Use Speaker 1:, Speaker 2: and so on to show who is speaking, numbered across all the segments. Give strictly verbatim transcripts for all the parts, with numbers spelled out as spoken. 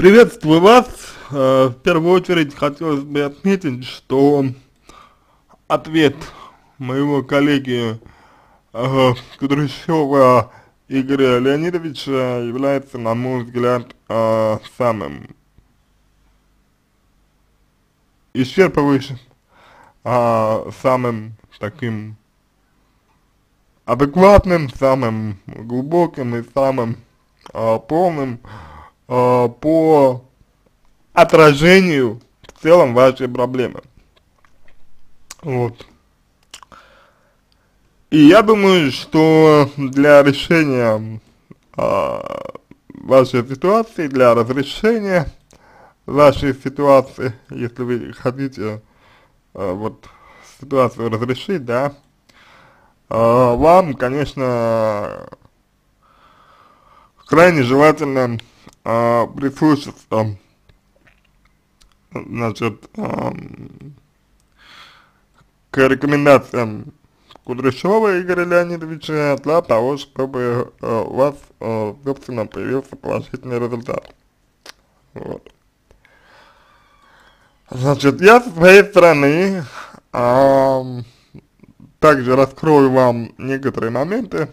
Speaker 1: Приветствую вас. Э, В первую очередь хотелось бы отметить, что ответ моего коллеги э, Кудряшова Игоря Леонидовича является, на мой взгляд, э, самым исчерпывающим, а, самым таким адекватным, самым глубоким и самым э, полным э, по отражению в целом вашей проблемы. Вот. И я думаю, что для решения а, вашей ситуации, для разрешения вашей ситуации, если вы хотите а, вот ситуацию разрешить, да, а, вам, конечно, крайне желательно а, прислушаться, значит, а, к рекомендациям Кудряшова Игоря Леонидовича для того, чтобы э, у вас, э, собственно, появился положительный результат. Вот. Значит, я со своей стороны а, также раскрою вам некоторые моменты.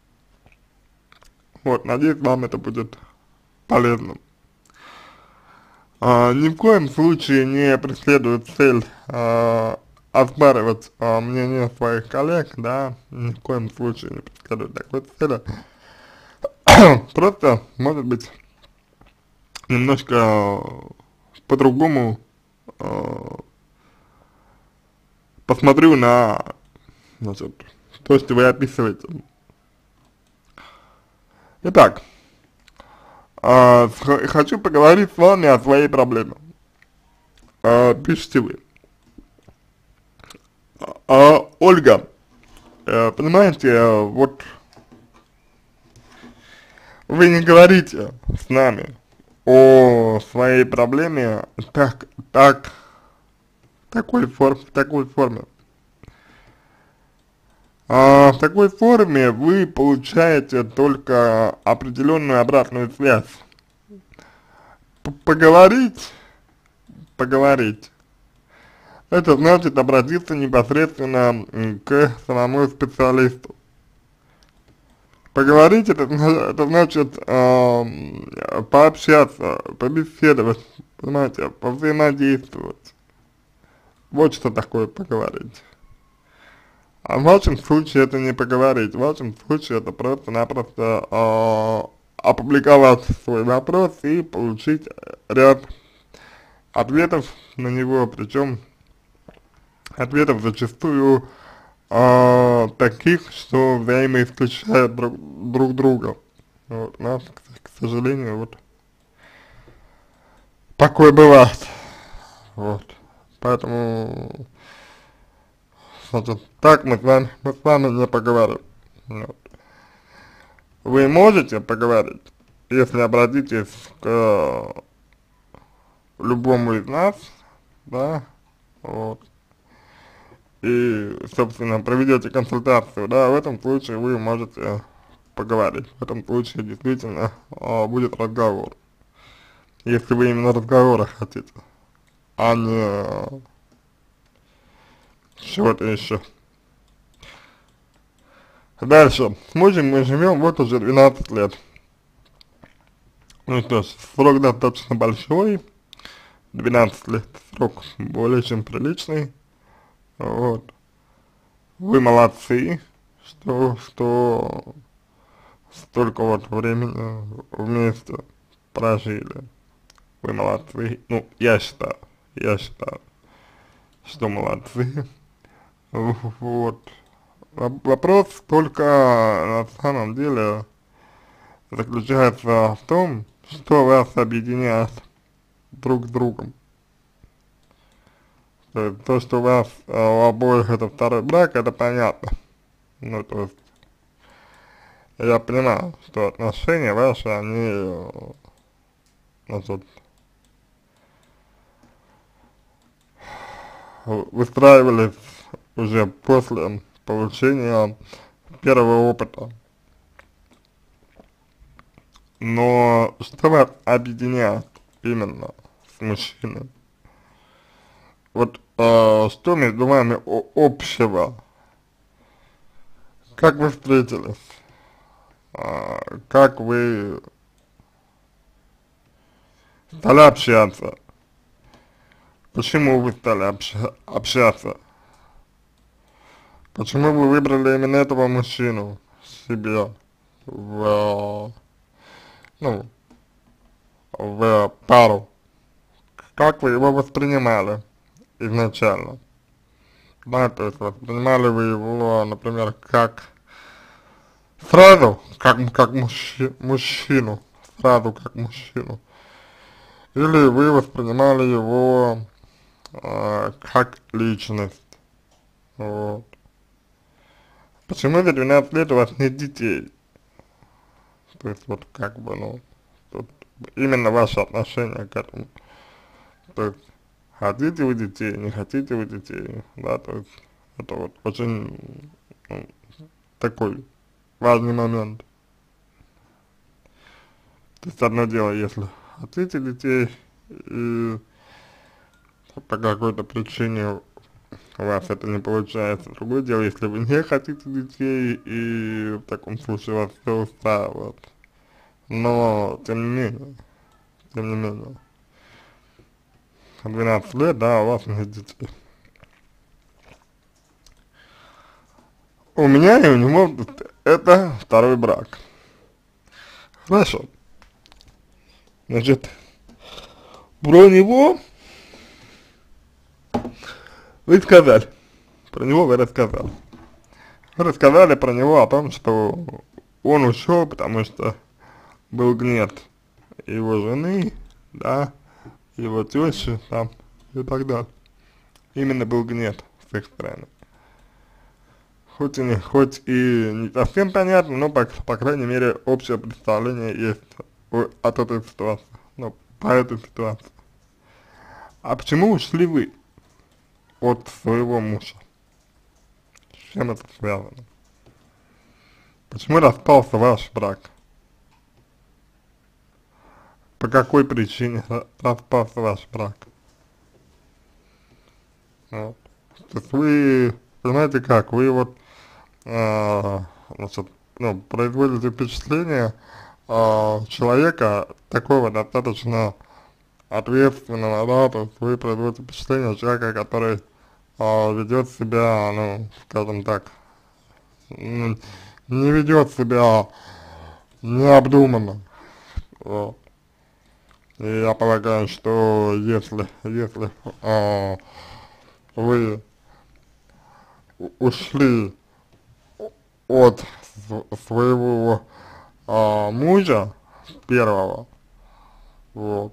Speaker 1: Вот, надеюсь, вам это будет полезно. А, ни в коем случае не преследую цель а, оспаривать а, мнение своих коллег, да, ни в коем случае не преследую такой цели. Просто, может быть, немножко по-другому э, посмотрю на, значит, то, что вы описываете. Итак, э, х- хочу поговорить с вами о своей проблеме. Э, пишите вы. А, Ольга, э, понимаете, э, вот вы не говорите с нами о своей проблеме так, так, такой форм, в такой форме. А, в такой форме вы получаете только определенную обратную связь. П- Поговорить, поговорить, это значит обратиться непосредственно м, к самому специалисту. Поговорить это, зна- это значит ам, пообщаться, побеседовать, понимаете, повзаимодействовать. Вот что такое поговорить. А в вашем случае это не поговорить, в вашем случае это просто-напросто а, опубликовать свой вопрос и получить ряд ответов на него, причем ответов зачастую а, таких, что взаимоисключают друг, друг друга. Вот, у нас, к, к сожалению, вот такое бывает. Вот. Поэтому, значит, так мы с вами, мы с вами не поговорим. Вот. Вы можете поговорить, если обратитесь к любому из нас, да, вот, и, собственно, проведете консультацию, да, в этом случае вы можете поговорить, в этом случае действительно а, будет разговор, если вы именно разговора хотите, а не чего-то еще. Дальше, с мужем мы живем вот уже двенадцать лет. Ну что ж, срок достаточно большой, двенадцать лет, срок более чем приличный, вот. Вы молодцы, что, что столько вот времени вместе прожили. Вы молодцы. Ну, я считаю, я считаю, что молодцы. Вот. Воп- Вопрос только на самом деле заключается в том, что вас объединяет друг с другом. То есть то, что у вас э, у обоих это второй брак, это понятно. Ну, то есть я понимаю, что отношения ваши, они, э, значит, выстраивались уже после получения первого опыта. Но что вас объединяет? именно с мужчиной. Вот э, что между вами общего? Как вы встретились? Э, как вы стали общаться? Почему вы стали общ общаться? Почему вы выбрали именно этого мужчину себе в, ну, в пару? Как вы его воспринимали изначально? Да, то есть воспринимали вы его, например, как сразу, как, как мужчи, мужчину, сразу как мужчину? Или вы воспринимали его э, как личность? Вот. Почему за двенадцать лет у вас нет детей? То есть вот как бы, ну, тут именно ваше отношение к этому. То есть хотите вы детей, не хотите вы детей, да, то есть это вот очень, ну, такой важный момент. То есть одно дело, если хотите детей и по какой-то причине у вас это не получается. Другое дело, если вы не хотите детей, и в таком случае вас все устраивает. Но, тем не менее, тем не менее, двенадцать лет, да, у вас нет детей. У меня и у него это второй брак. Хорошо. Значит, про него вы сказали. Про него вы рассказали. Вы рассказали про него о том, что он ушел, потому что был гнет его жены, да, его тещи там и так далее. Именно был гнет с их стороны. Хоть и не, хоть и не совсем понятно, но по, по крайней мере общее представление есть о, от этой ситуации, ну, по этой ситуации. А почему ушли вы от своего мужа? С чем это связано? Почему распался ваш брак? По какой причине распался ваш брак? Вот. То есть вы, понимаете как, вы вот, э, значит, ну, производите впечатление э, человека такого достаточно ответственного, да, то есть вы производите впечатление человека, который э, ведет себя, ну, скажем так, не ведет себя необдуманно, вот. И я полагаю, что если, если э, вы ушли от своего э, мужа первого, вот,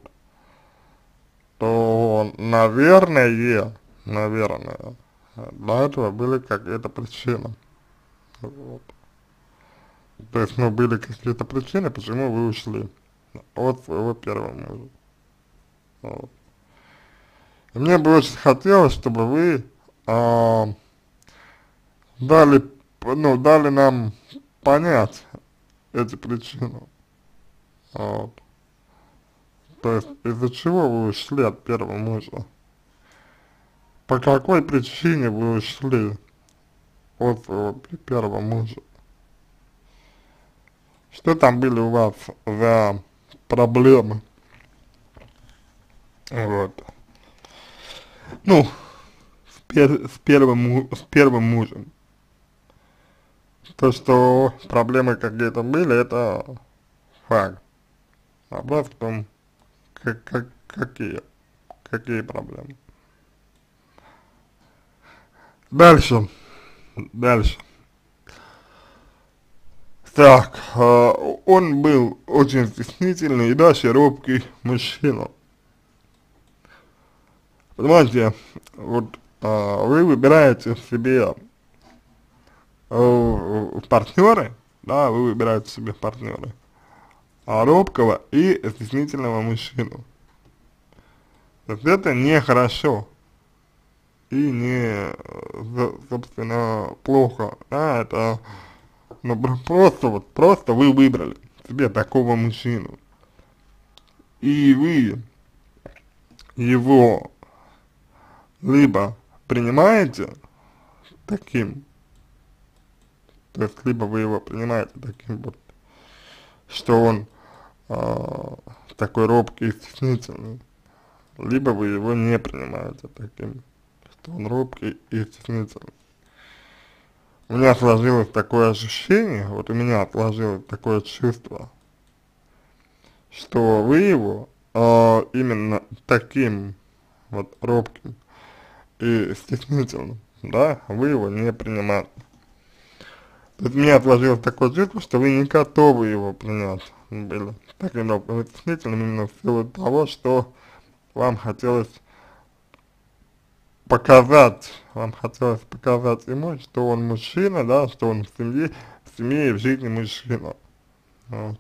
Speaker 1: то, наверное, наверное, для этого были какие-то причины. Вот. То есть, ну, были какие-то причины, почему вы ушли от своего первого мужа. Вот. И мне бы очень хотелось, чтобы вы э, дали, ну, дали нам понять эти причины. Вот. То есть, из-за чего вы ушли от первого мужа? По какой причине вы ушли от своего первого мужа? Что там были у вас за проблемы? Вот. Ну, с, пер с, первым, с первым мужем. То, что проблемы какие-то были, это факт. Вопрос в том, как, как, какие, какие проблемы. Дальше, дальше. Так, э, он был очень стеснительный и даже робкий мужчина. Понимаете, вот э, вы выбираете себе э, партнеры, да, вы выбираете себе партнеры, а робкого и стеснительного мужчину. То есть это нехорошо и не, собственно, плохо, да, это, ну, просто вот, просто вы выбрали себе такого мужчину, и вы его либо принимаете таким, то есть либо вы его принимаете таким вот, что он э, такой робкий и стеснительный, либо вы его не принимаете таким, что он робкий и стеснительный. У меня сложилось такое ощущение, вот у меня сложилось такое чувство, что вы его э, именно таким вот робким и стеснительным, да, вы его не принимаете. То есть у меня сложилось такое чувство, что вы не готовы его принять были таким робким и стеснительным именно в силу того, что вам хотелось показать, вам хотелось показать ему, что он мужчина, да, что он в семье, в семье и в жизни мужчина. Вот.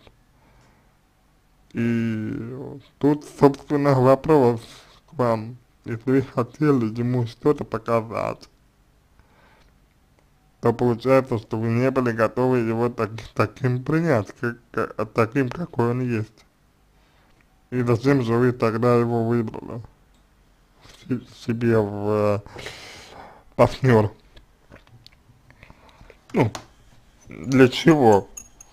Speaker 1: И тут, собственно, вопрос к вам. Если вы хотели ему что-то показать, то получается, что вы не были готовы его так, таким принять, как, как, таким, какой он есть. И зачем же вы тогда его выбрали себе в партнер? Ну, для чего?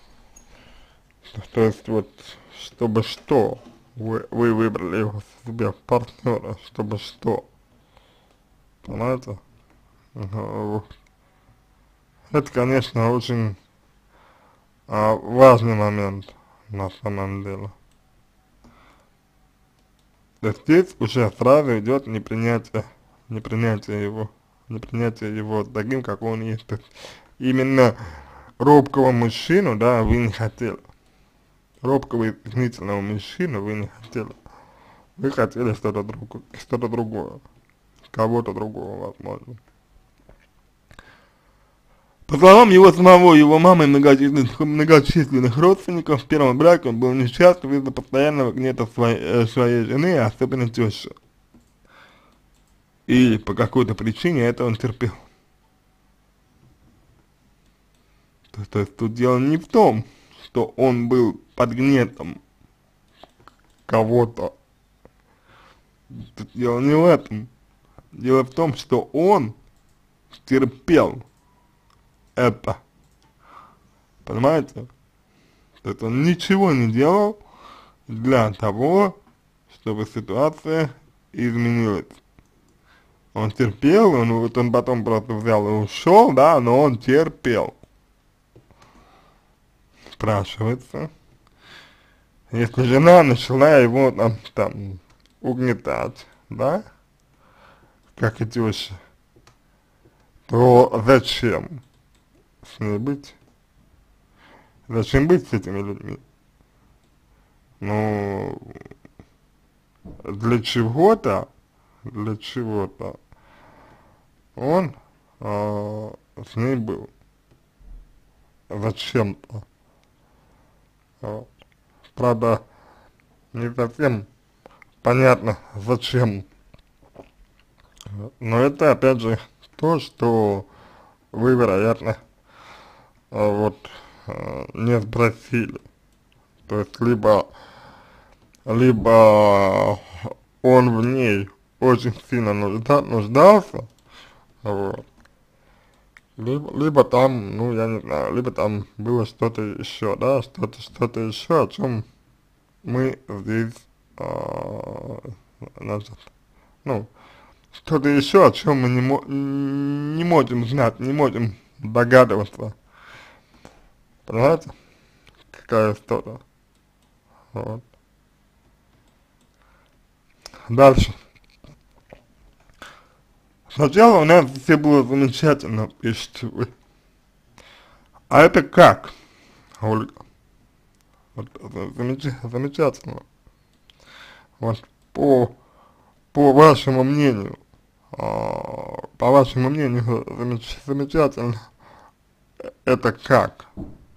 Speaker 1: То есть вот, чтобы что? Вы, вы выбрали его себе в партнера, чтобы что? Понимаете? Вот. Это, конечно, очень а, важный момент на самом деле. То есть здесь уже сразу идет непринятие, непринятие его, непринятие его таким, как он есть. То есть именно робкого мужчину, да, вы не хотели. Робкого и стеснительного мужчину вы не хотели. Вы хотели что-то другое, что-то другое, кого-то другого, возможно. По словам его самого, его мамы и многочисленных, многочисленных родственников, в первом браке он был несчастлив из-за постоянного гнета своей, э, своей жены, особенно тещи. И по какой-то причине это он терпел. То, то есть тут дело не в том, что он был под гнетом кого-то. Тут дело не в этом. Дело в том, что он терпел это. Понимаете? То есть он ничего не делал для того, чтобы ситуация изменилась. Он терпел, он, вот он потом просто взял и ушел, да, но он терпел. Спрашивается, если жена начала его там, там угнетать, да, как и теща, то зачем с ней быть? Зачем быть с этими людьми? Ну, для чего-то, для чего-то он э, с ней был. Зачем-то. Вот. Правда, не совсем понятно, зачем. Но это, опять же, то, что вы, вероятно, вот, не спросили. То есть, либо, либо он в ней очень сильно нужда, нуждался, вот, либо, либо там, ну, я не знаю, либо там было что-то еще, да, что-то, что-то еще, о чем мы здесь, а, значит, ну, что-то еще, о чем мы не, мо не можем знать, не можем догадываться. Понимаете? Какая история. Вот. Дальше. Сначала у нас все было замечательно, пишете вы. А это как, Ольга? Вот, замеч замечательно. Вот, по, по вашему мнению, а, по вашему мнению, замеч замечательно, это как?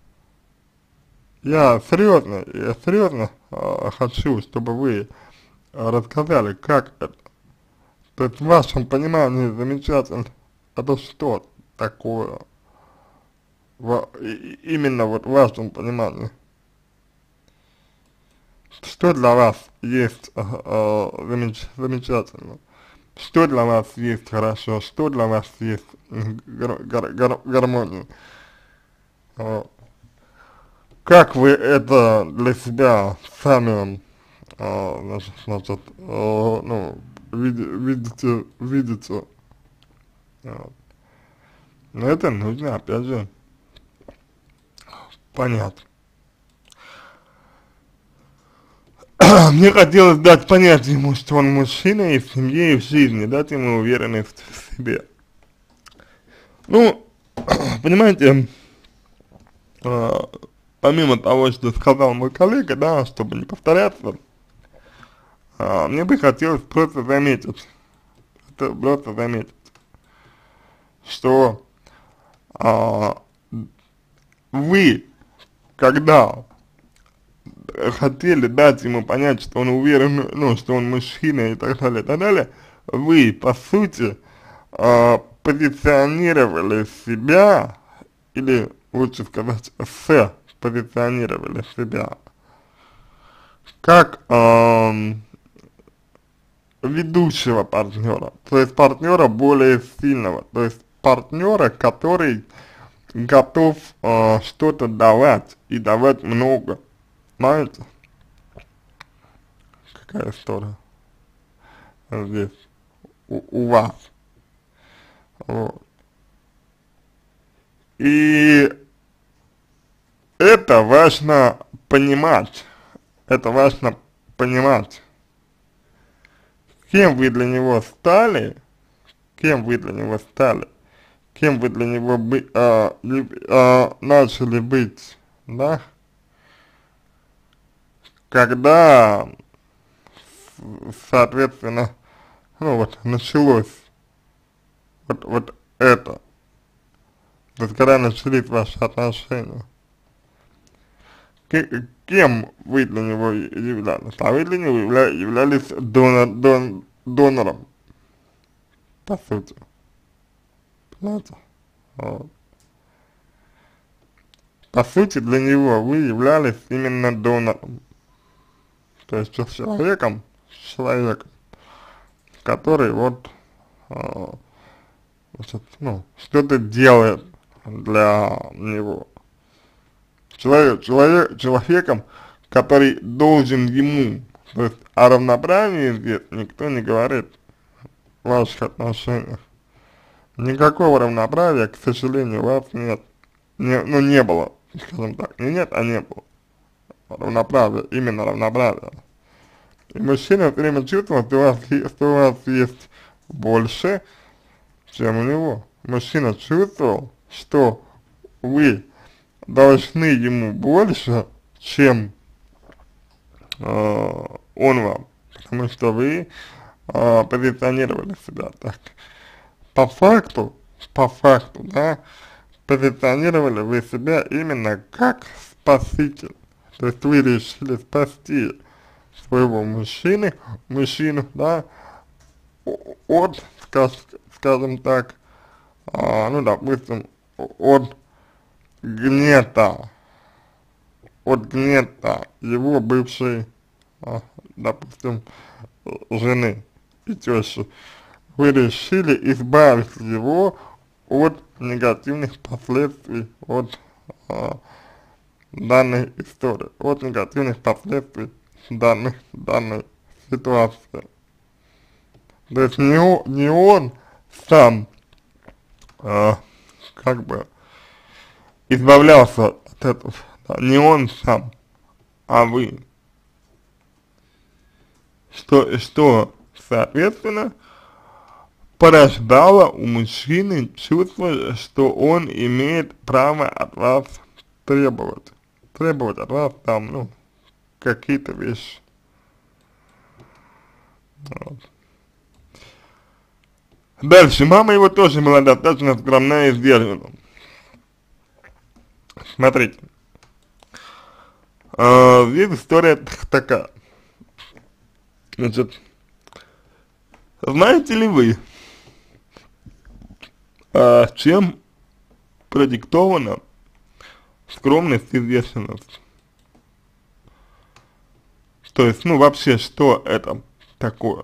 Speaker 1: Я серьезно, я серьезно а, хочу, чтобы вы а, рассказали, как это. То есть в вашем понимании замечательно, это что такое? В, и, именно вот в вашем понимании. что для вас есть э, э, замеч замечательно, что для вас есть хорошо, что для вас есть гар гар гар гармония. Вот. Как вы это для себя сами, э, значит, значит э, ну, види видите, видите, вот. Но это нужно, опять же, понять. Мне хотелось дать понять ему, что он мужчина и в семье, и в жизни, дать ему уверенность в себе. Ну, понимаете, э, помимо того, что сказал мой коллега, да, чтобы не повторяться, э, мне бы хотелось просто заметить, это просто заметить, что э, вы, когда хотели дать ему понять, что он уверен, ну, что он мужчина и так далее, и так далее, вы, по сути, э, позиционировали себя, или лучше сказать, с позиционировали себя, как э, ведущего партнера, то есть партнера более сильного, то есть партнера, который готов э, что-то давать и давать много. Знаете, какая история здесь у, у вас. Вот. И это важно понимать, это важно понимать, кем вы для него стали, кем вы для него стали, кем вы для него бы, а, а, начали быть, да, когда, соответственно, ну вот, началось вот, вот это, то есть когда начались ваши отношения, К кем вы для него являлись? А вы для него явля являлись донор, дон донором, по сути, понимаете? Вот. По сути, для него вы являлись именно донором, то есть человеком, человеком, который вот, э, значит, ну, что-то делает для него. Человек, человек, человеком, который должен ему, то есть о равноправии здесь никто не говорит в ваших отношениях. Никакого равноправия, к сожалению, у вас нет. Не, ну, не было, скажем так, не нет, а не было. Равноправие, именно равноправие. И мужчина все время чувствовал, что у вас, что у вас есть больше, чем у него. Мужчина чувствовал, что вы должны ему больше, чем э, он вам, потому что вы э, позиционировали себя так. По факту, по факту, да, позиционировали вы себя именно как спаситель. То есть вы решили спасти своего мужчины, мужчину, да, от, скаж, скажем так, э, ну, допустим, от гнета, от гнета его бывшей, а, допустим, жены и тещи. Вы решили избавить его от негативных последствий от а, данной истории, от негативных последствий данных, данной ситуации. То есть не он, не он сам, а, как бы, избавлялся от этого, да, не он сам, а вы. Что, что, соответственно, порождало у мужчины чувство, что он имеет право от вас требовать, требовать от вас там, ну, какие-то вещи. Вот. Дальше, мама его тоже была достаточно скромная и сдержанная. Смотрите, э, здесь история такая. Значит, знаете ли вы, э, чем продиктована скромность и взвешенность? То есть, ну, вообще, что это такое?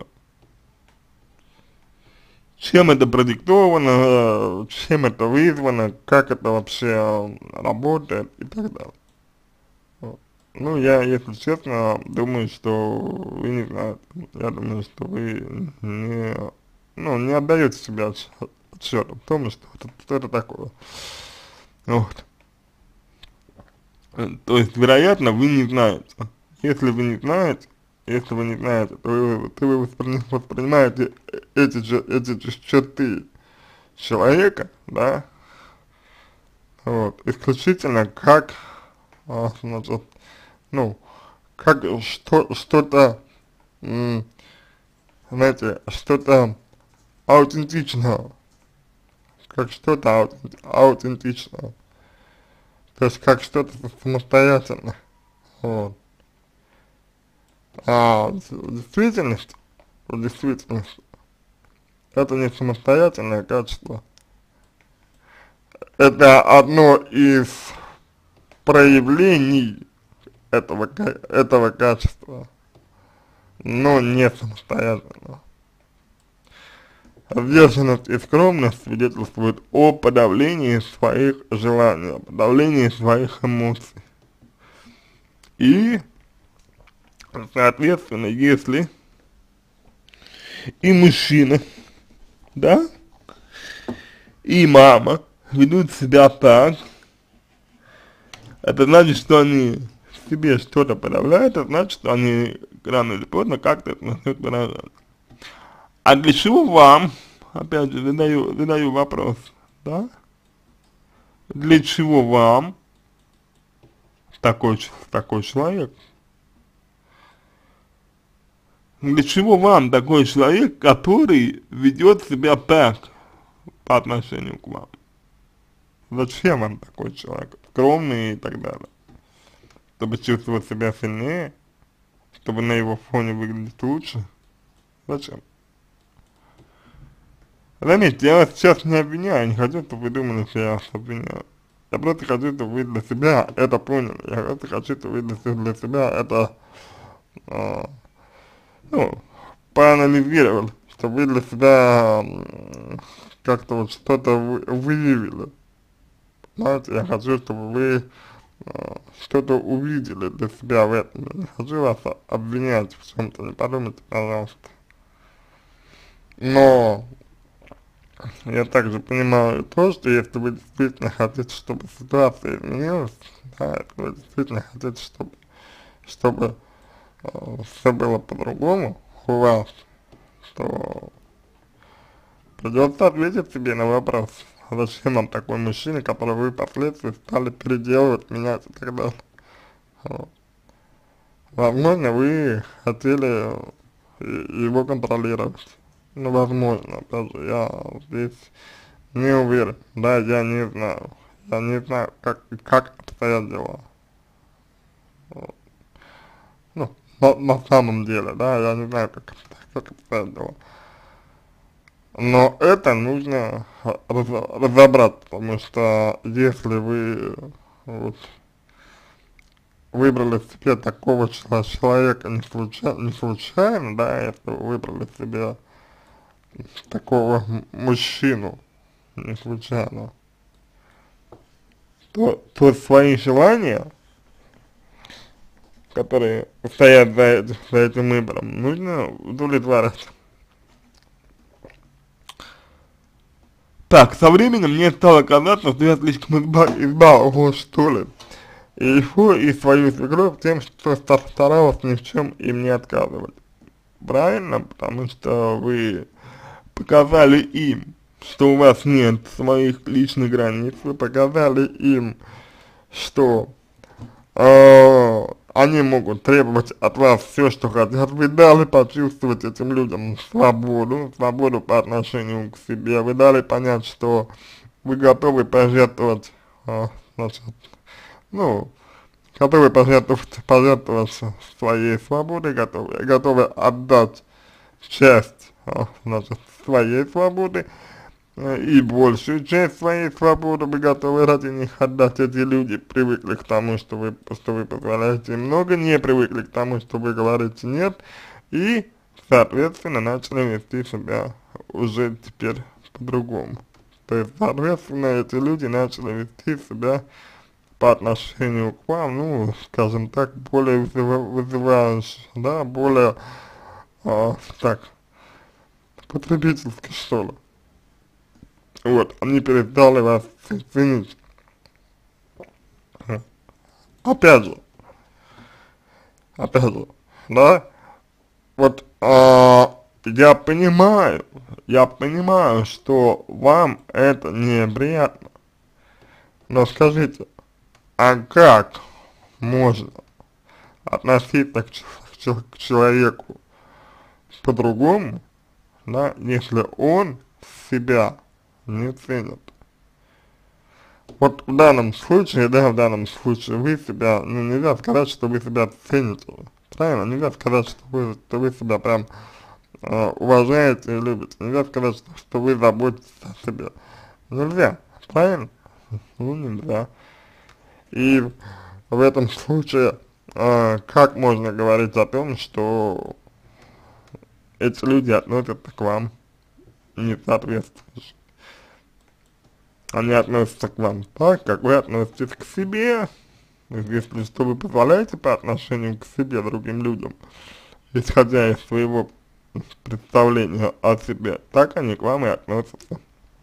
Speaker 1: Чем это продиктовано, чем это вызвано, как это вообще работает и так далее. Вот. Ну, я, если честно, думаю, что вы не знаете. Я думаю, что вы не, ну, не отдаете себе отчет, отчет в том, что это, что это такое. Вот. То есть, вероятно, вы не знаете. Если вы не знаете, если вы не знаете, то вы, то вы воспри, воспринимаете эти, эти черты человека, да, вот, исключительно как, а, значит, ну, как что, что-то, знаете, что-то аутентичное, как что-то аутентичное, то есть как что-то самостоятельное, вот. А в действительности, в действительности, это не самостоятельное качество, это одно из проявлений этого, этого качества, но не самостоятельно. Сдержанность и скромность свидетельствуют о подавлении своих желаний, о подавлении своих эмоций. И, соответственно, если и мужчина, да, и мама ведут себя так, это значит, что они в себе что-то подавляют, это значит, что они рано или поздно как-то это начнут выражать. А для чего вам, опять же, задаю, задаю вопрос, да, для чего вам такой, такой человек, для чего вам такой человек, который ведет себя так по отношению к вам? Зачем вам такой человек, скромный и так далее? Чтобы чувствовать себя сильнее, чтобы на его фоне выглядеть лучше? Зачем? Заметьте, я вас сейчас не обвиняю, не хочу, чтобы вы думали, что я вас обвиняю. Я просто хочу, чтобы вы для себя это поняли. Я просто хочу, чтобы вы для, для себя это, а, ну, проанализировали, чтобы вы для себя как-то вот что-то вы, выявили. Знаете, я хочу, чтобы вы а, что-то увидели для себя в этом. Я не хочу вас обвинять в чем-то, не подумайте, пожалуйста. Но я также понимаю то, что если вы действительно хотите, чтобы ситуация изменилась, да, если вы действительно хотите, чтобы, чтобы э, все было по-другому у вас, то придется ответить себе на вопрос, зачем вам такой мужчина, который вы впоследствии стали переделывать, менять и так далее. Вот. Возможно, вы хотели его контролировать. Ну, возможно, даже я здесь не уверен, да, я не знаю, я не знаю, как, как обстоят дела. Вот. Ну, на, на самом деле, да, я не знаю, как, как обстоят дела. Но это нужно раз, разобрать, потому что если вы вот, выбрали себе такого человека не случайно, не случайно, да, если вы выбрали себе такого мужчину не случайно, то, то свои желания, которые стоят за, этим, за этим выбором, нужно удовлетворять. Так, со временем мне стало казаться, что я слишком изба избаловал, что ли, и его, и свою свекровь тем, что старалась ни в чем им не отказывать. Правильно? Потому что вы показали им, что у вас нет своих личных границ, вы показали им, что э, они могут требовать от вас все, что хотят, вы дали почувствовать этим людям свободу, свободу по отношению к себе, вы дали понять, что вы готовы пожертвовать, э, значит, ну, готовы пожертвовать, пожертвовать своей свободой, готовы, готовы отдать часть, значит, своей свободы э, и большую часть своей свободы вы готовы ради них отдать. Эти люди привыкли к тому, что вы, что вы позволяете им много, не привыкли к тому, что вы говорите нет, и, соответственно, начали вести себя уже теперь по-другому. То есть, соответственно, эти люди начали вести себя по отношению к вам, ну, скажем так, более вызыва вызывающе, да, более, а, так, потребительски, что ли. Вот, они перестали вас ценить. Опять же, опять же, да, вот, а, я понимаю, я понимаю, что вам это неприятно, но скажите, а как можно относиться к, к, к человеку по-другому, да, если он себя не ценит? Вот в данном случае, да, в данном случае вы себя, ну, нельзя сказать, что вы себя цените, правильно? Нельзя сказать, что вы, что вы себя прям э, уважаете и любите, нельзя сказать, что, что вы заботитесь о себе. Нельзя, правильно? Ну, нельзя. И в этом случае, э, как можно говорить о том, что эти люди относятся к вам не соответствующе? Они относятся к вам так, как вы относитесь к себе. Если что вы позволяете по отношению к себе другим людям, исходя из своего представления о себе, так они к вам и относятся.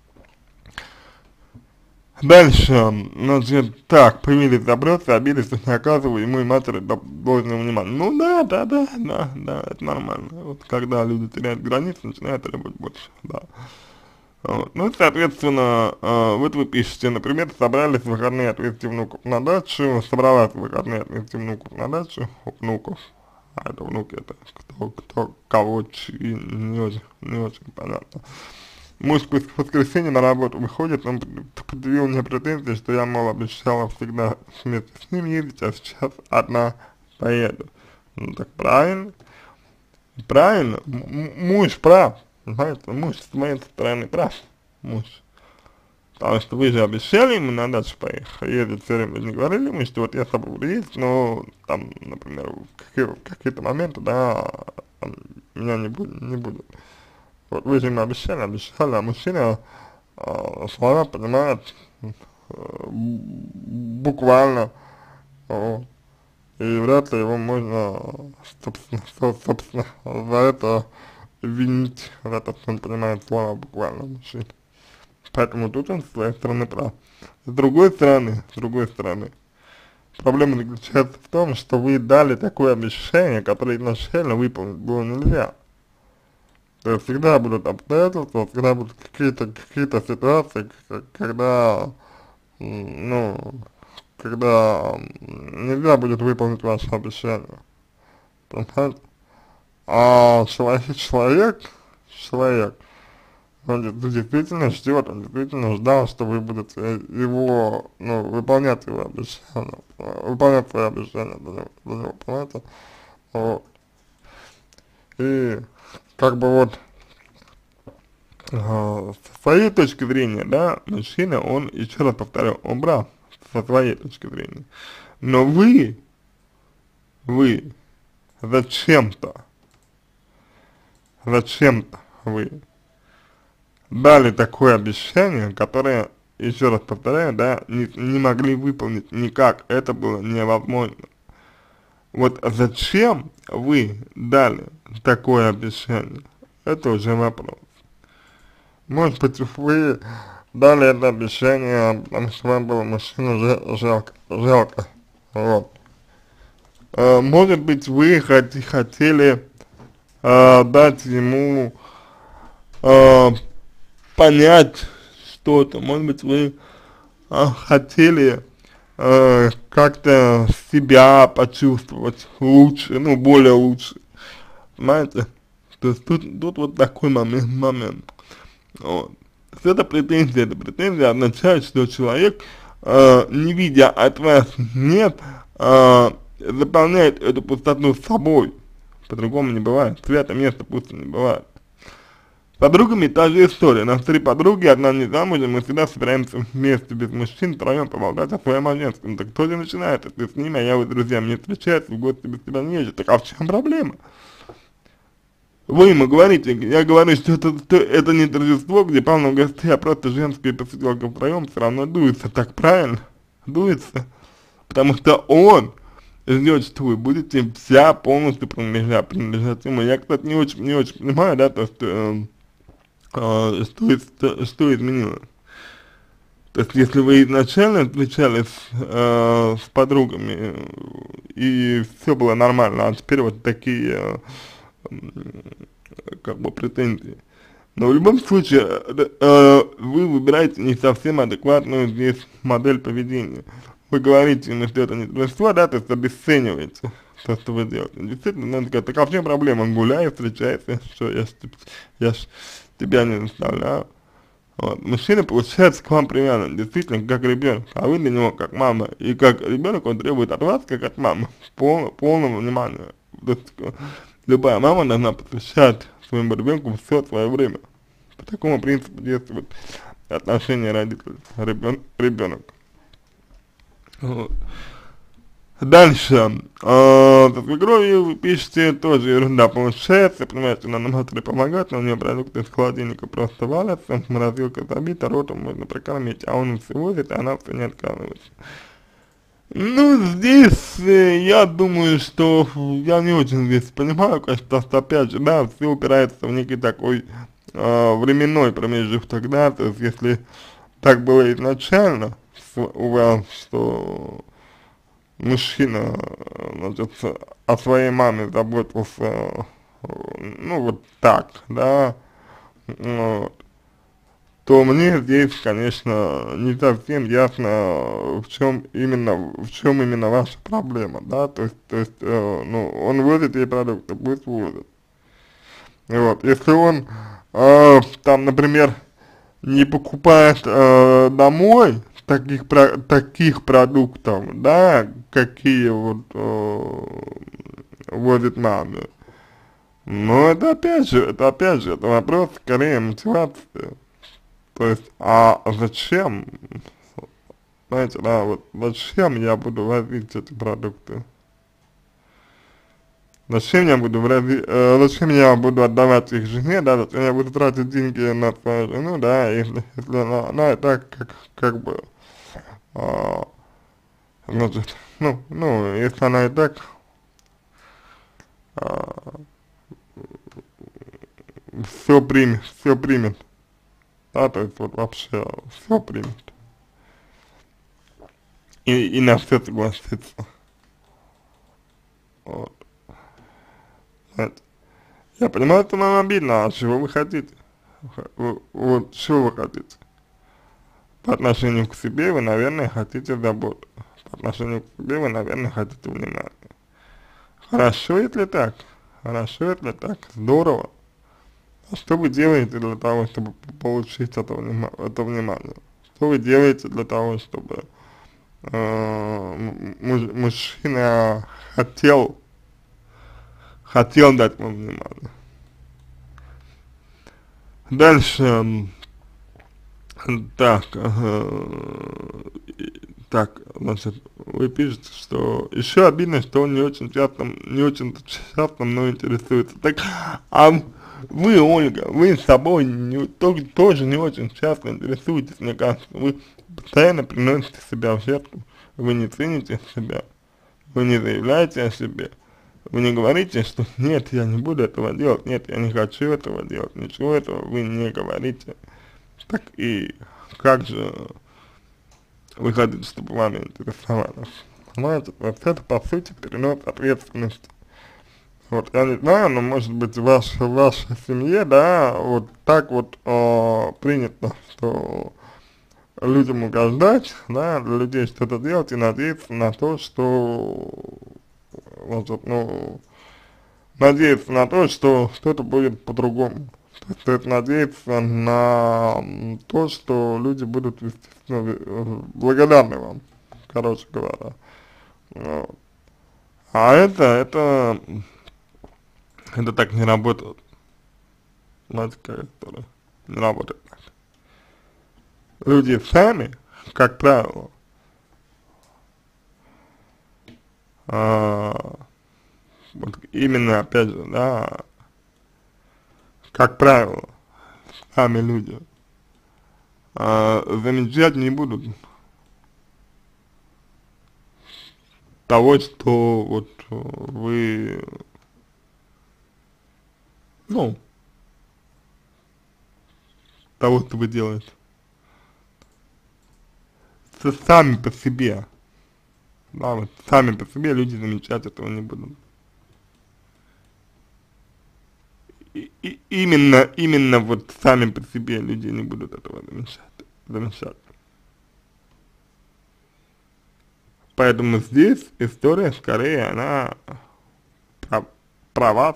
Speaker 1: Дальше, значит, так, появились запросы, обиды, что не оказываю ему и матери должного внимания. Ну да, да, да, да, да, это нормально. Вот когда люди теряют границы, начинают требовать больше, да. Вот. Ну, соответственно, э, вот вы пишете, например, собрались в выходные отвезти внуков на дачу, собралась в выходные отвезти внуков на дачу, внуков, а это внуки, это кто, кто, кого, чьи, не очень, не очень понятно. Муж в воскресенье на работу выходит, он предъявил мне претензии, что я, мол, обещала всегда вместе с ним ездить, а сейчас одна поеду. Ну, так правильно, правильно, М муж прав. Знаете, муж с моей стороны прав, муж. Потому что вы же обещали ему на дачу поехать, ездить все время, не говорили ему, что вот я с тобой буду ездить, но там, например, в какие-то моменты, да, там, меня не будет, не будет. Вот вы же ему обещали, обещали, а мужчина э, слова понимает э, буквально, э, и вряд ли его можно, собственно, собственно за это винить, в этом он понимает слова буквально мужчина. Поэтому тут он с своей стороны прав. С другой стороны, с другой стороны, проблема заключается в том, что вы дали такое обещание, которое изначально выполнить было нельзя. То есть всегда будут обстоятельства, всегда будут какие-то какие-то ситуации, когда, ну, когда нельзя будет выполнить ваше обещание. Понимаете? А человек, человек, человек, он действительно ждет, он действительно ждал, что вы будете его, ну, выполнять его обещания, выполнять свои обещания для него, для него, понимаете? Вот. И как бы вот э, со своей точки зрения, да, мужчина, он, еще раз повторю, он прав со своей точки зрения. Но вы, вы зачем-то, зачем-то вы дали такое обещание, которое, еще раз повторяю, да, не, не могли выполнить никак, это было невозможно. Вот зачем вы дали такое обещание, это уже вопрос. Может быть, вы дали это обещание, потому что вам было мужчину жалко, жалко, вот. А, может быть, вы хот хотели а, дать ему а, понять что-то, может быть, вы а, хотели э, как-то себя почувствовать лучше, ну, более лучше, понимаете? То есть тут, тут вот такой момент, момент. Вот. Это претензия, это претензия означает, что человек, э, не видя от вас нет, э, заполняет эту пустоту с собой, по-другому не бывает, свято место пусто не бывает. подругами та же история. Нас три подруги, одна не замужем, мы всегда собираемся вместе без мужчин, втроем поболтать о своем о женском. Так кто же начинает, ты с ними, а я вот с друзьями не встречаюсь, в гости без тебя не езжу. Так а в чем проблема? Вы ему говорите, я говорю, что это, что это не торжество, где полно гостей, а просто женские посиделки втроем все равно дуется, так правильно? Дуется. Потому что он ждет, что вы будете вся полностью принадлежать, принадлежать ему. Я, кстати, не очень, не очень понимаю, да, то, что, э, э, что, что, что изменилось. То есть, если вы изначально встречались э, с подругами, э, и все было нормально, а теперь вот такие, э, как бы, претензии. Но в любом случае, э, э, вы выбираете не совсем адекватную здесь модель поведения. Вы говорите ему, что это не торжество, да, то есть обесцениваете то, что вы делаете. Действительно, надо сказать, так а в чем проблема? Гуляй, встречайся, что я ж, я ж тебя не заставляю. Вот. Мужчина, получается, к вам привязан, действительно, как ребенок, а вы для него как мама. И как ребенок он требует от вас, как от мамы, пол, полного внимания. То есть, любая мама должна посвящать своему ребенку все свое время. По такому принципу действует отношение родителей, ребен, ребенок. Вот. Дальше, э, со свекровью вы пишете, тоже ерунда получается, понимаете, надо матери помогать, но у нее продукты из холодильника просто валятся, морозилка забита, ротом можно прокормить, а он все возит, а она все не отказывается. Ну, здесь, э, я думаю, что я не очень здесь понимаю, конечно, что опять же, да, все упирается в некий такой э, временной промежуток, да, то есть если так было изначально у вас, что мужчина, значит, о своей маме заботился, ну, вот так, да, вот, то мне здесь, конечно, не совсем ясно, в чем именно, в чем именно ваша проблема, да, то есть, то есть, э, ну, он возит ей продукты, пусть возит. Вот, если он, э, там, например, не покупает э, домой таких, про, таких продуктов, да, какие вот э, возит мама, но это опять же, это опять же, это вопрос скорее мотивации. То есть, а зачем, знаете, да, вот зачем я буду возить эти продукты? Зачем я буду возить, э, зачем я буду отдавать их жене, да, зачем я буду тратить деньги на свою жену, да, если, если она, она и так, как, как бы, а, значит, ну, ну, если она и так, а, все примет, все примет, да, то есть вот вообще все примет. И, и на все согласится. Вот. Знаете, я понимаю, что вам обидно, а чего вы хотите? Вы- Вот, чего вы хотите? По отношению к себе вы, наверное, хотите заботу. По отношению к себе вы, наверное, хотите внимания. Хорошо, если так. Хорошо, если так. Здорово. А что вы делаете для того, чтобы получить это, внима это внимание? Что вы делаете для того, чтобы э, муж мужчина хотел, хотел дать вам внимание? Дальше, м, так, э, так, значит, вы пишете, что еще обидно, что он не очень часто, не очень часто мной интересуется. Так, а вы, Ольга, вы с собой не, то, тоже не очень часто интересуетесь, мне кажется. Вы постоянно приносите себя в жертву, вы не цените себя, вы не заявляете о себе, вы не говорите, что нет, я не буду этого делать, нет, я не хочу этого делать, ничего этого вы не говорите. Так и как же вы хотите, чтобы вами интересовались? Понимаете, вот это по сути перенос ответственности. Вот, я не знаю, но может быть в вашей, в вашей семье, да, вот так вот э, принято, что людям угождать, да, для людей что-то делать и надеяться на то, что, вот, ну, надеяться на то, что что-то будет по-другому. То есть надеяться на то, что люди будут вести, ну, благодарны вам, короче говоря. Вот. А это, это, это так не работает. Знаете, какая история? Не работает так. Люди сами, как правило, а, вот именно, опять же, да, как правило, сами люди а, замечать не будут того, что вот вы, ну, того, что вы делаете. С- Сами по себе, да, вот сами по себе люди замечать этого не будут. И, и именно, именно вот сами по себе люди не будут этого замечать, замечать. Поэтому здесь история скорее она про, про вас,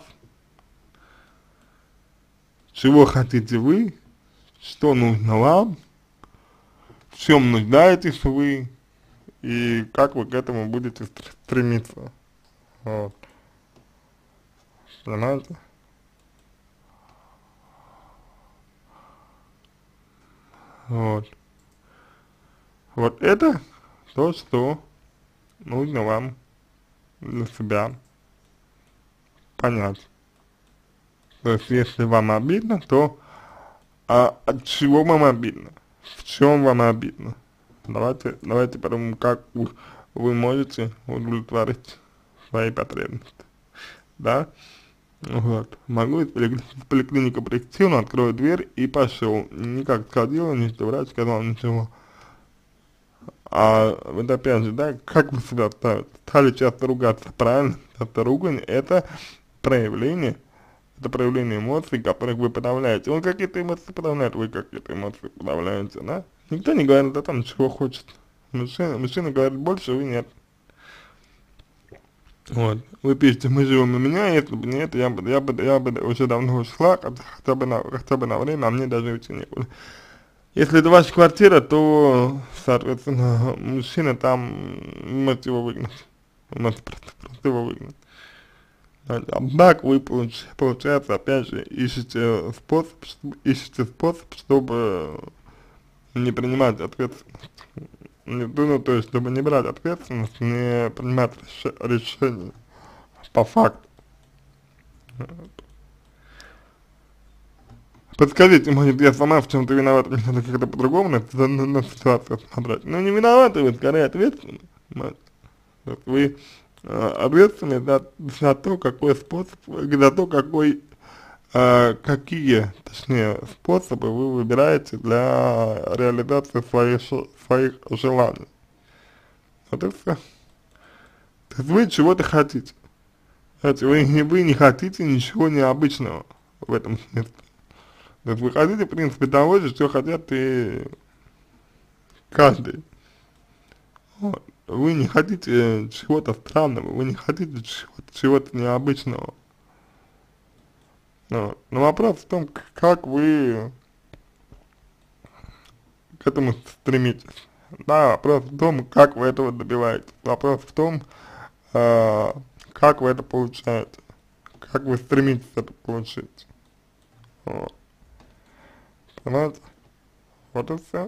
Speaker 1: чего хотите вы, что нужно вам, в чем нуждаетесь вы и как вы к этому будете стремиться. Вот. Понимаете? Вот. Вот это то, что нужно вам для себя понять. То есть, если вам обидно, то а от чего вам обидно? В чем вам обидно? Давайте, давайте подумаем, как вы, вы можете удовлетворить свои потребности. Да? Вот. Могу из поликли- в поликлинику прийти, он откроет дверь и пошел. Никак сходила, ничего, врач сказал, ничего. А вот опять же, да, как вы себя ставите? Стали часто ругаться, правильно? Часто ругань — это проявление, это проявление эмоций, которых вы подавляете. Он какие-то эмоции подавляет, вы какие-то эмоции подавляете, да? Никто не говорит о том, чего хочет. Мужчина, мужчина говорит больше, вы нет. Вот. Вы пишете, мы живем у меня, если бы не это, я бы, я бы, я бы уже давно ушла, хотя, хотя бы на, хотя бы на время, а мне даже уйти некуда. Если это ваша квартира, то, соответственно, мужчина там, может его выгнать. Может просто, просто его выгнать. А так вы, получ, получается, опять же, ищете способ, чтобы, ищете способ, чтобы не принимать ответственность. Не, ну, то есть, чтобы не брать ответственность, не принимать реш, решения по факту. Подскажите, может, я сама в чем-то виновата, мне надо как-то по-другому на, на, на, на ситуацию смотреть. Ну, не виноваты вы, скорее ответственны. Понимаете? Вот вы э, ответственны за, за то, какой способ, за то, какой, э, какие, точнее, способы вы выбираете для реализации своих, своих желаний. Вот и все. То есть вы чего-то хотите. Знаете, вы, не- вы не хотите ничего необычного в этом смысле. То есть вы хотите, в принципе, того же, что хотят и каждый. Вот. Вы не хотите чего-то странного, вы не хотите чего-то чего необычного. Вот. Но вопрос в том, как вы к этому стремитесь. Да, вопрос в том, как вы этого добиваетесь. Вопрос в том, э, как вы это получаете. Как вы стремитесь это получить. Вот. Понимаете? Вот и все.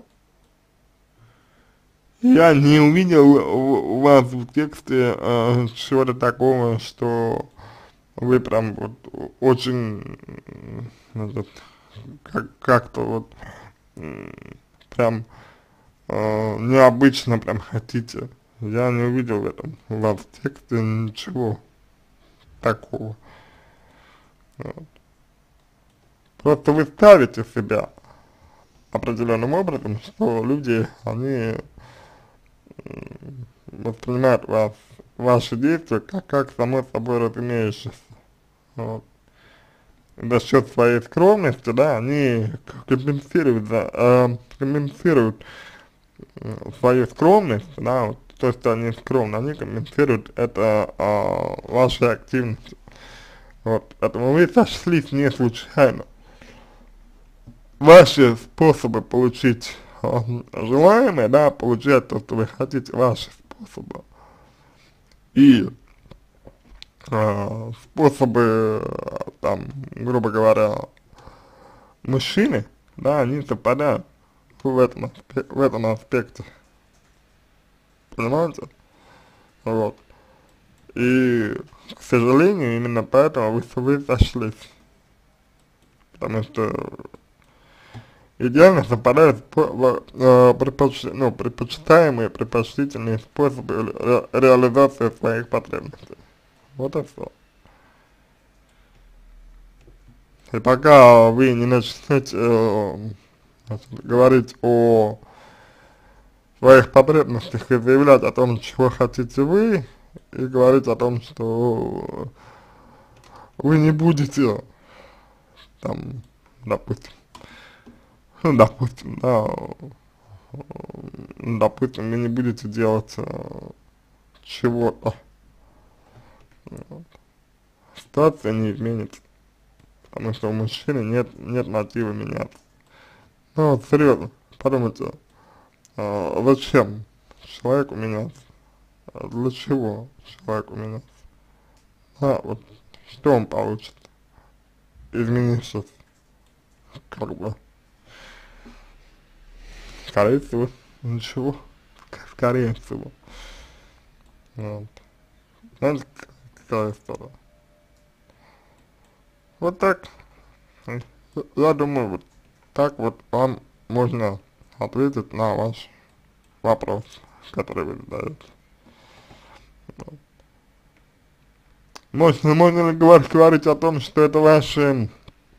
Speaker 1: Я не увидел у, у вас в тексте э, чего-то такого, что вы прям вот очень, значит, как, как-то вот м, прям э, необычно прям хотите. Я не увидел в этом у вас в тексте ничего такого. Вот. Просто вы ставите себя определенным образом, что люди, они воспринимают вас, ваши действия как, как само собой разумеющееся. Вот. За счет своей скромности, да, они компенсируют, за, э, компенсируют э, свою скромность, да, вот, то, что они скромны, они компенсируют это э, вашей активностью. Вот, поэтому вы сошлись не случайно. Ваши способы получить э, желаемое, да, получать то, что вы хотите, ваши способы. И э, способы, э, там, грубо говоря, мужчины, да, они совпадают в этом, аспе- в этом аспекте, понимаете? Вот. И, к сожалению, именно поэтому вы, вы сошлись, потому что идеально совпадают по- во- э, предпоч- ну, предпочитаемые, предпочтительные способы ре- реализации своих потребностей. Вот и все. И пока вы не начнете э, значит, говорить о своих потребностях и заявлять о том, чего хотите вы, и говорить о том, что вы не будете, там, допустим, ну, допустим, да, допустим, вы не будете делать э, чего-то, вот, ситуация не изменится, потому что у мужчины нет, нет мотива меняться. Ну вот, серьезно, подумайте, э, зачем человеку меняться? А для чего человеку меняться? А, вот, что он получит, изменившись, как бы, скорее всего, ничего, скорее всего, вот. Знаете, какая история? Вот так, я думаю, вот так вот вам можно ответить на ваш вопрос, который вы задаете. Вот. Можно, можно ли говорить, говорить о том, что это ваши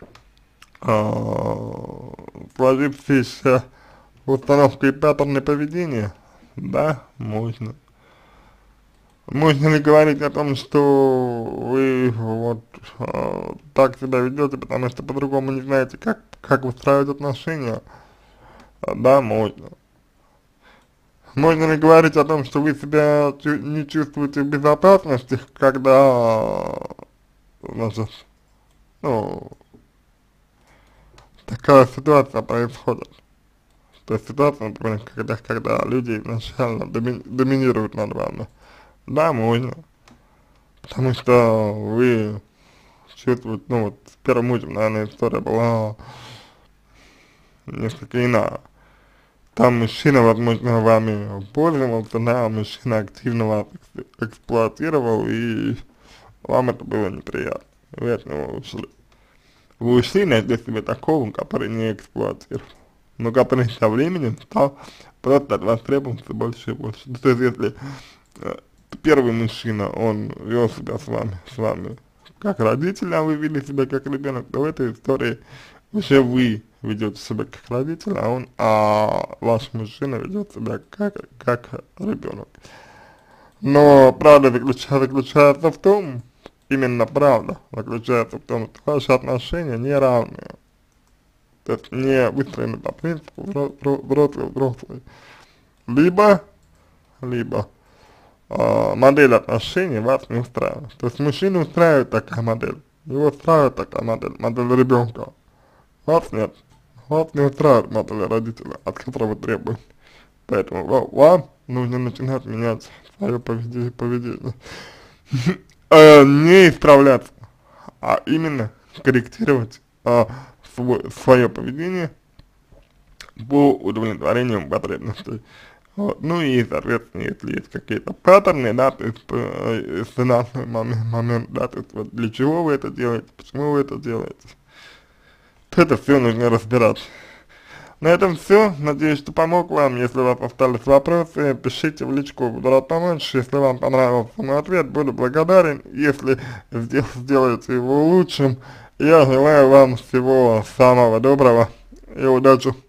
Speaker 1: э, сложившиеся установка и паттерны поведения? Да, можно. Можно ли говорить о том, что вы вот э, так себя ведете, потому что по-другому не знаете, как, как выстраивать отношения? А, да, можно. Можно ли говорить о том, что вы себя чу не чувствуете в безопасности, когда, значит, ну, такая ситуация происходит? То есть ситуация, например, когда, когда люди изначально доми доминируют над вами. Да, можно. Потому что вы чувствуете, ну вот с первым мужем, наверное, история была несколько иная. Там мужчина, возможно, вами пользовался, да, мужчина активно вас эксплуатировал, и вам это было неприятно. Вы от него ушли. Вы ушли, найдя себе такого, который не эксплуатировал, но который со временем стал просто от вас требоваться больше и больше. То есть, если э, первый мужчина, он вел себя с вами, с вами как родитель, а вы вели себя как ребенок, то в этой истории уже вы ведете себя как родитель, а он, а ваш мужчина ведет себя как, как ребенок. Но правда заключается, заключается в том, именно правда заключается в том, что ваши отношения не равные. То есть не выстроены по принципу взрослый-взрослый. Либо, либо э, модель отношений вас не устраивает. То есть мужчину устраивает такая модель, его устраивает такая модель, модель ребенка. Вас нет. Вас не устраивает модель родителя, от которого требует. Поэтому ва- вам нужно начинать менять свое поведение, поведение. Э, не исправляться, а именно корректировать э, свой, свое поведение по удовлетворению потребностей. Вот. Ну и, соответственно, если есть какие-то паттерны, да, то есть э, стандартный момент, момент, да, то есть вот для чего вы это делаете, почему вы это делаете, то это все нужно разбирать. На этом все. Надеюсь, что помог вам. Если у вас остались вопросы, пишите в личку, буду рад помочь. Если вам понравился мой ответ, буду благодарен. Если сдел сделаете его лучшим, я желаю вам всего самого доброго и удачи.